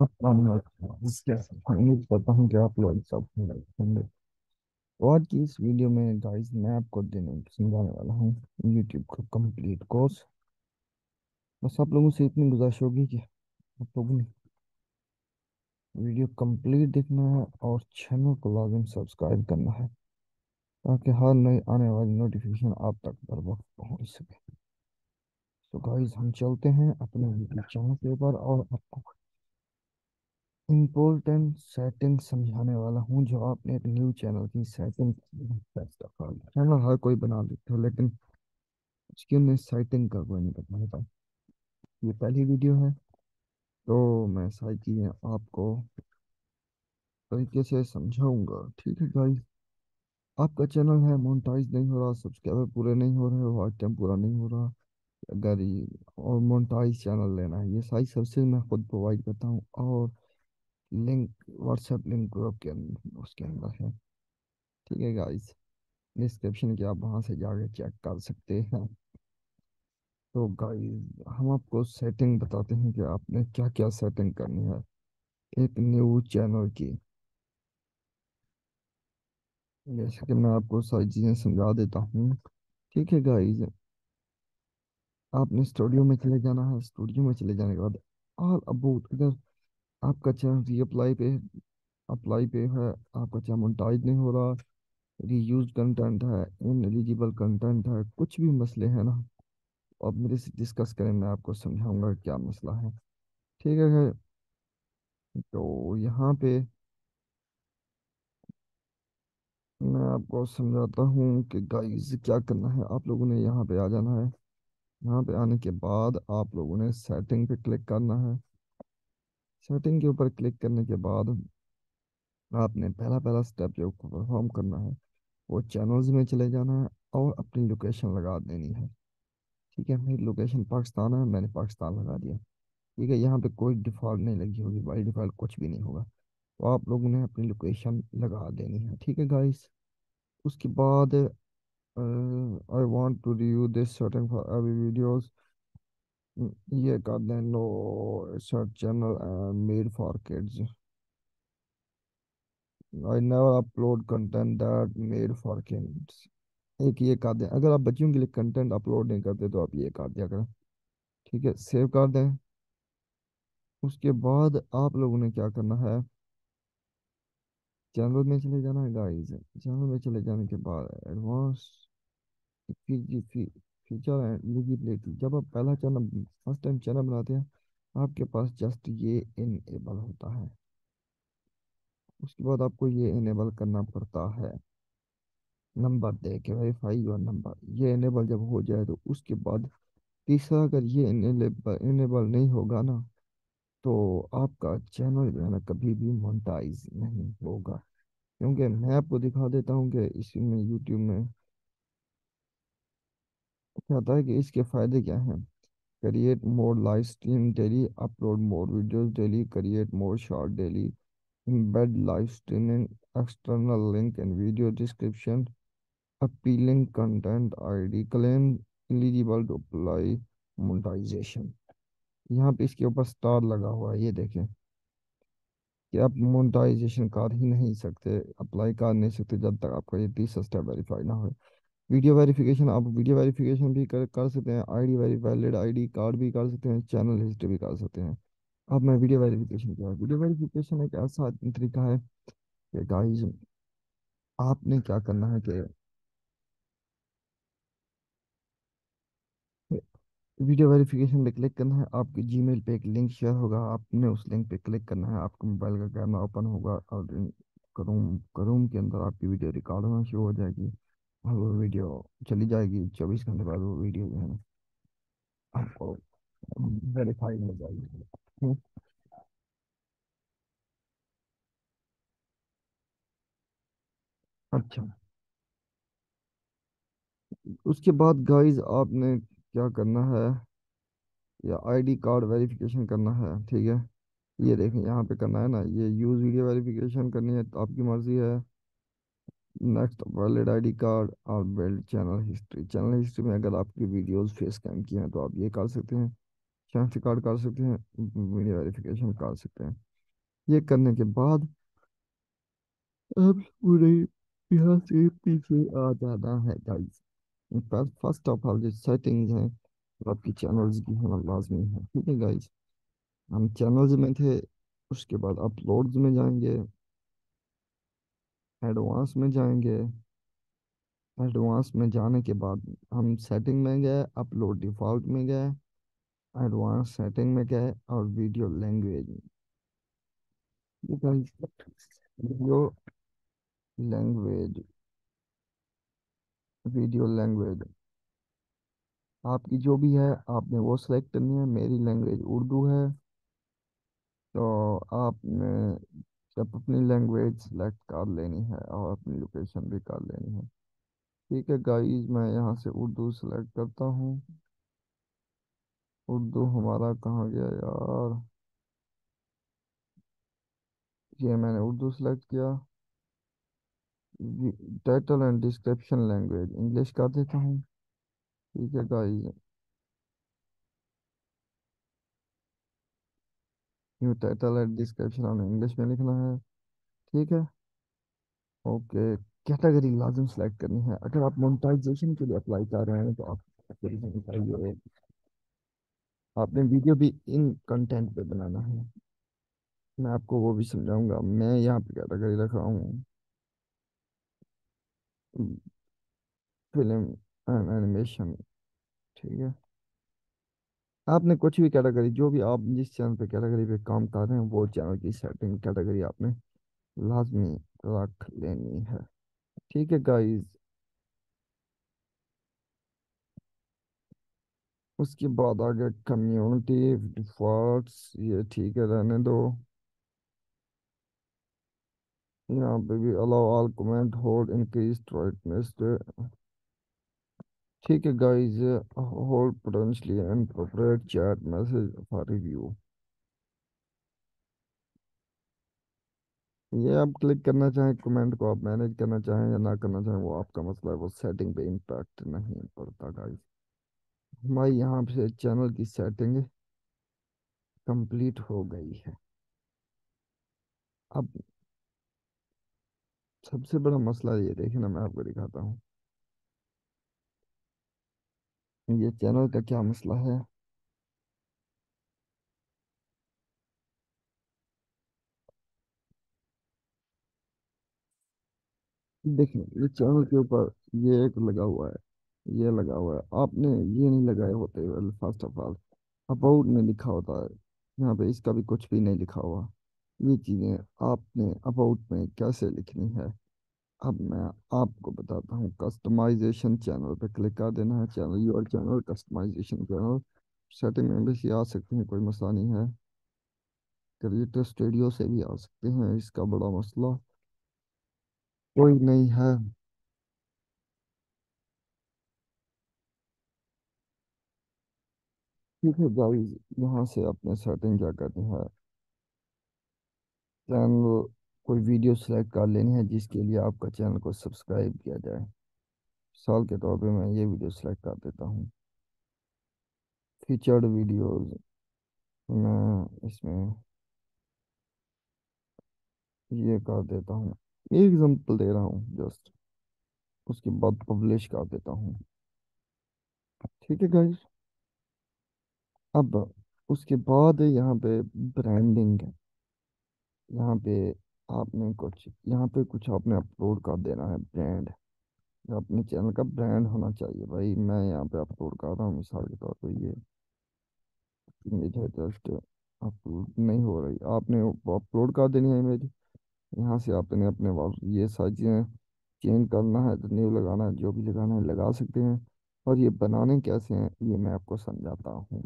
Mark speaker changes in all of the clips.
Speaker 1: उम्मीद करता हूँ कि आप लोग सब होंगे। तो आज की इस वीडियो में गाइस मैं आपको देने समझाने वाला हूँ यूट्यूब का कंप्लीट कोर्स। बस आप लोगों से इतनी गुजारिश होगी कि आप लोगों ने वीडियो कंप्लीट देखना है और चैनल को लाजम सब्सक्राइब करना है ताकि हर नई आने वाली नोटिफिकेशन आप तक बर वक्त पहुँच सके। तो गाइस हम चलते हैं अपने यूट्यूब चैनल के ऊपर और आपको इम्पोर्टेंट सेटिंग समझाने वाला हूँ जो आपने एक न्यू चैनल की सेटिंग चैनल हर कोई बना लेते हो लेकिन उसकी उन्हें सेटिंग का कोई नहीं पता होता। ये पहली वीडियो है तो मैं सारी चीज़ें आपको तरीके से समझाऊंगा। ठीक है गाइस, आपका चैनल है मोनेटाइज नहीं हो रहा, सब्सक्राइबर पूरे नहीं हो रहे, वॉच टाइम पूरा नहीं हो रहा, अगर ये और मोनेटाइज चैनल लेना है, ये सारी सर्विसेज मैं खुद प्रोवाइड करता हूँ और लिंक व्हाट्सएप लिंक ग्रुप के अंदर उसके अंदर है। ठीक है गाइस, डिस्क्रिप्शन की आप वहां से जाके चेक कर सकते हैं। तो गाइस हम आपको सेटिंग बताते हैं कि आपने क्या क्या सेटिंग करनी है एक न्यू चैनल की। जैसे कि मैं आपको सारी चीज़ें समझा देता हूँ। ठीक है गाइस, आपने स्टूडियो में चले जाना है। स्टूडियो में चले जाने के बाद ऑल अबाउट, अगर आपका चैनल अप्लाई पे है, आपका चैनल मोनेटाइज नहीं हो रहा, रीयूज कंटेंट है, इन एलिजिबल कंटेंट है, कुछ भी मसले हैं ना, अब मेरे से डिस्कस करें, मैं आपको समझाऊंगा क्या मसला है। ठीक है, तो यहाँ पे मैं आपको समझाता हूँ कि गाइस क्या करना है। आप लोगों ने यहाँ पे आ जाना है। यहाँ पे आने के बाद आप लोगों ने सेटिंग पे क्लिक करना है। सेटिंग के ऊपर क्लिक करने के बाद आपने पहला पहला स्टेप जो परफॉर्म करना है वो चैनल्स में चले जाना है और अपनी लोकेशन लगा देनी है। ठीक है, मेरी लोकेशन पाकिस्तान है, मैंने पाकिस्तान लगा दिया। ठीक है, यहाँ पे कोई डिफ़ॉल्ट नहीं लगी होगी, बाई डिफ़ॉल्ट कुछ भी नहीं होगा, तो आप लोगों ने अपनी लोकेशन लगा देनी है। ठीक है गाइस, उसके बाद I want to review this setting for every videos, ये कर दें no search channel made for kids, I never upload content that made for kids. एक ये कर दें, अगर आप बच्चों के लिए कंटेंट अपलोड नहीं करते तो आप ये कर दिया करें। ठीक है, सेव कर दें। उसके बाद आप लोगों ने क्या करना है, चैनल में चले जाना है गाइस। चैनल में चले जाने के बाद एडवांस फीचर एंड एलिजिबिलिटी, जब आप पहला चैनल फर्स्ट टाइम चैनल बनाते हैं आपके पास जस्ट ये इनेबल होता है। उसके बाद आपको ये इनेबल करना पड़ता है, नंबर दे के वेरीफाई योर नंबर। ये इनेबल जब हो जाए तो उसके बाद तीसरा, अगर ये इनेबल नहीं होगा ना तो आपका चैनल जो है ना कभी भी मोनेटाइज नहीं होगा। क्योंकि मैं आपको दिखा देता हूँ कि इसमें यूट्यूब में क्या होता है कि इसके फायदे क्या हैं। Create more live stream daily, upload more videos daily, create more short daily, embed live streaming, external link in video description, appealing content ID, claim eligible to apply monetization। यहाँ पे इसके ऊपर स्टार लगा हुआ है, ये देखें कि आप मोनेटाइजेशन कर ही नहीं सकते, अप्लाई कर नहीं सकते जब तक आपका ये तीसरा स्टेप वेरीफाई ना हो। वीडियो वेरिफिकेशन, आप वीडियो वेरिफिकेशन भी कर सकते हैं, आईडी वैलिड आईडी कार्ड भी कर सकते हैं, चैनल हिस्ट्री भी कर सकते हैं। अब मैं वीडियो वेरिफिकेशन क्या है, वीडियो वेरिफिकेशन एक ऐसा तरीका है कि गाइस आपने क्या करना है कि वीडियो वेरिफिकेशन पे क्लिक करना है, आपके जीमेल पे एक लिंक शेयर होगा, आपने उस लिंक पे क्लिक करना है, आपका मोबाइल का कैमरा ओपन होगा और करूम करूम के अंदर आपकी वीडियो रिकॉर्ड होना शुरू हो जाएगी और वो वीडियो चली जाएगी। 24 घंटे बाद वो वीडियो जो है ना आपको वेरीफाइड हो जाएगी। अच्छा, उसके बाद गाइस आपने क्या करना है, या आईडी कार्ड वेरिफिकेशन करना है। ठीक है, ये देखें यहाँ पे करना है ना, ये यूज़ वीडियो वेरिफिकेशन करनी है तो आपकी मर्जी है। नेक्स्ट वैलिड आईडी कार्ड और build channel history. Channel history में अगर आपकी वीडियोस फेस कैम की हैं तो आप ये कर सकते हैं, शनाख्ती कार्ड कर सकते हैं, वीडियो वेरिफिकेशन कर सकते हैं। ये करने के बाद अब पूरे यहाँ से पीछे आ जाना है गाइस। पर फर्स्ट ऑफ ऑल जो सेटिंग्स हैं वो आपकी चैनल्स की होना लाजमी है, ठीक है गाइस। हम चैनल्स में थे, उसके बाद अपलोड्स में जाएंगे, एडवांस में जाएंगे। एडवांस में जाने के बाद हम सेटिंग में गए, अपलोड डिफॉल्ट में गए, एडवांस सेटिंग में गए और वीडियो लैंग्वेज में। ये guys video language, video language आपकी जो भी है आपने वो सेलेक्ट करनी है। मेरी लैंग्वेज उर्दू है, तो आपने जब अपनी लैंग्वेज सेलेक्ट कर लेनी है और अपनी लोकेशन भी कर लेनी है। ठीक है गाइस, मैं यहाँ से उर्दू सेलेक्ट करता हूँ। उर्दू हमारा कहाँ गया यार, ये मैंने उर्दू सेलेक्ट किया। Title and description language English कर देता हूँ। ठीक है guys, new title and description हमें इंग्लिश में लिखना है। ठीक है, ओके। कैटेगरी लाजम सेलेक्ट करनी है। अगर आप मोनेटाइजेशन के लिए अप्लाई कर रहे हैं तो आप category में बताइए। आपने वीडियो भी इन कंटेंट पे बनाना है, मैं आपको वो भी समझाऊंगा। मैं यहाँ पे कैटेगरी रखा हूँ फिल्म एंड एनिमेशन। ठीक है, आपने कुछ भी कैटेगरी, जो भी आप जिस चैनल पे कैटेगरी पे काम कर रहे हैं वो चैनल की सेटिंग कैटेगरी आपने लाजमी रख लेनी है। ठीक है गाइस, उसके बाद आगे कम्युनिटी डिफॉल्ट्स, ये ठीक है रहने दो। यहाँ पे भी allow all comment hold increase brightness. ठीक है guys, hold potentially inappropriate chat message for review. ये आप क्लिक करना चाहें कमेंट को, आप मैनेज करना चाहें या ना करना चाहें वो आपका मसला है, वो सेटिंग पे इम्पैक्ट नहीं पड़ता गाइस। हमारी यहाँ से चैनल की सेटिंग कंप्लीट हो गई है। अब सबसे बड़ा मसला ये देखे ना, मैं आपको दिखाता हूँ ये चैनल का क्या मसला है। देखिए ये चैनल के ऊपर ये एक लगा हुआ है, ये लगा हुआ है, आपने ये नहीं लगाए होते। फर्स्ट ऑफ ऑल अबाउट में लिखा होता है, यहाँ पे इसका भी कुछ भी नहीं लिखा हुआ। ये चीज़ें आपने अबाउट में कैसे लिखनी है, अब मैं आपको बताता हूँ। कस्टमाइजेशन चैनल पे क्लिक कर देना है, channel your channel customization channel. Setting में भी आ सकते हैं, कोई मसला नहीं है। क्रिएटर स्टूडियो से भी आ सकते हैं, इसका बड़ा मसला कोई नहीं है। ठीक है गाइस, यहाँ से अपने सेटिंग क्या करनी है, चैनल कोई वीडियो सेलेक्ट कर लेनी है जिसके लिए आपका चैनल को सब्सक्राइब किया जाए। साल के तौर पे मैं ये वीडियो सेलेक्ट कर देता हूँ, फीचर्ड वीडियोस। मैं इसमें ये कर देता हूँ, एक एग्जांपल दे रहा हूँ जस्ट। उसके बाद पब्लिश कर देता हूँ। ठीक है गाइस, अब उसके बाद यहाँ पे ब्रांडिंग है। यहाँ पे आपने कुछ, यहाँ पे कुछ आपने अपलोड कर देना है ब्रांड, जो अपने चैनल का ब्रांड होना चाहिए। भाई मैं यहाँ पे अपलोड कर रहा हूँ मिसाल के तौर पे ये इमेज है, जस्ट अपलोड नहीं हो रही, आपने वो अपलोड कर देनी है इमेज। यहाँ से आपने अपने ये सारी चीज़ें चेंज करना है, तो न्यू लगाना है, जो भी लगाना है लगा सकते हैं। और ये बनाने कैसे हैं ये मैं आपको समझाता हूँ।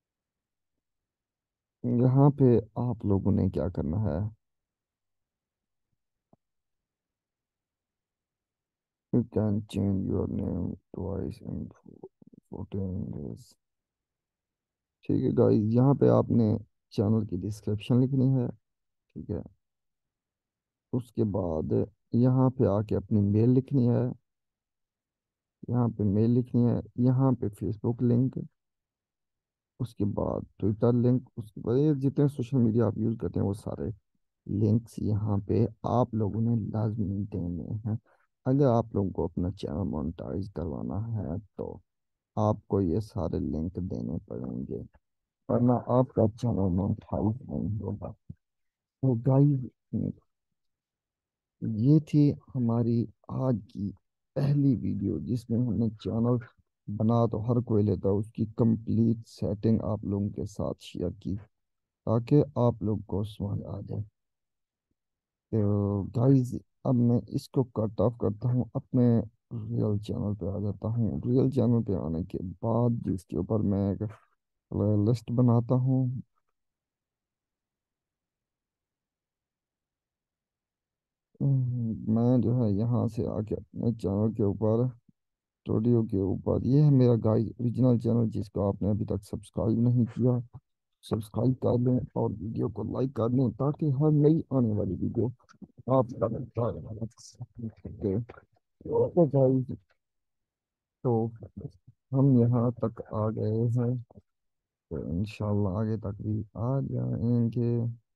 Speaker 1: यहाँ पे आप लोगों ने क्या करना है, you can change your name twice in 14 days. ठीक है गाइस, यहाँ पे आपने चैनल की डिस्क्रिप्शन लिखनी है। ठीक है, उसके बाद यहाँ पे आके अपनी मेल लिखनी है, यहाँ पे मेल लिखनी है, यहाँ पे फेसबुक लिंक, उसके बाद ट्विटर लिंक, उसके बाद ये जितने सोशल मीडिया आप यूज़ करते हैं वो सारे। लिंक्स यहाँ पे आप लोगों ने लाजमी देने हैं। अगर आप लोगों को अपना चैनल मोनेटाइज करवाना है तो आपको ये सारे लिंक देने पड़ेंगे, वरना आपका चैनल मोनेटाइज नहीं होगा। तो गाइस, ये थी हमारी आज की पहली वीडियो जिसमें हमने चैनल बना तो हर कोई लेता, उसकी कंप्लीट सेटिंग आप लोगों के साथ शेयर की ताकि आप लोग को समझ आ जाए। तो गाइस, अब मैं इसको कट ऑफ करता हूँ, अपने रियल चैनल पे आ जाता हूँ। रियल चैनल पे आने के बाद जिसके ऊपर मैं एक लिस्ट बनाता हूँ। मैं जो है यहाँ से आके अपने चैनल के ऊपर, स्टूडियो के ऊपर, ये है मेरा गाइस ओरिजिनल चैनल जिसको आपने अभी तक सब्सक्राइब नहीं किया, सब्सक्राइब कर लें और वीडियो को लाइक कर लें ताकि हर नई आने वाली वीडियो आप तक सके। तो गाइस, तो हम यहाँ तक आ गए हैं, तो इंशाल्लाह आगे तक भी आ जाएंगे।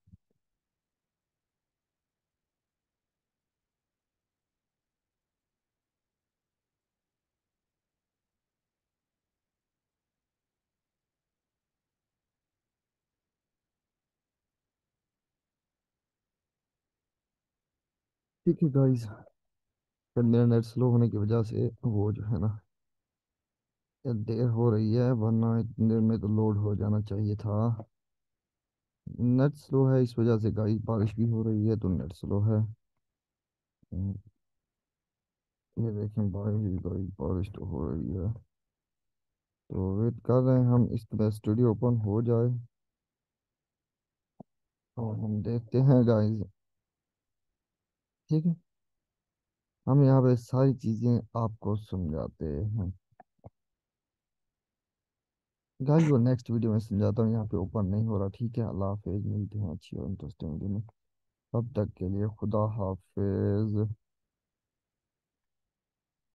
Speaker 1: ठीक है गाइस, इंटरनेट स्लो होने की वजह से वो जो है ना, ये देर हो रही है, वरना इतनी देर में तो लोड हो जाना चाहिए था। नेट स्लो है इस वजह से गाइस, बारिश भी हो रही है तो नेट स्लो है। हम्म, ये देखें बारिश, गाइस बारिश तो हो रही है। तो वेट कर रहे हैं हम इसके स्टूडियो ओपन हो जाए और हम देखते हैं गाइस। ठीक है, हम यहाँ पे सारी चीजें आपको समझाते हैं गाइस। वो नेक्स्ट वीडियो में समझाता हूँ, यहाँ पे ओपन नहीं हो रहा। ठीक है, अल्लाह हाफिज, मिलते हैं अच्छी और इंटरेस्टिंग वीडियो में। तब तक के लिए खुदा हाफिज।